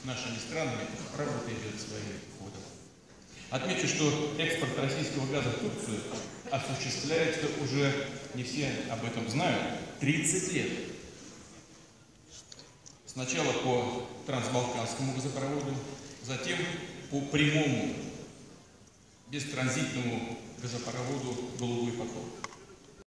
нашими странами работа идет своим ходом. Отмечу, что экспорт российского газа в Турцию осуществляется уже, не все об этом знают, 30 лет. Сначала по трансбалканскому газопроводу, затем по прямому бестранзитному газопроводу «Голубой поток».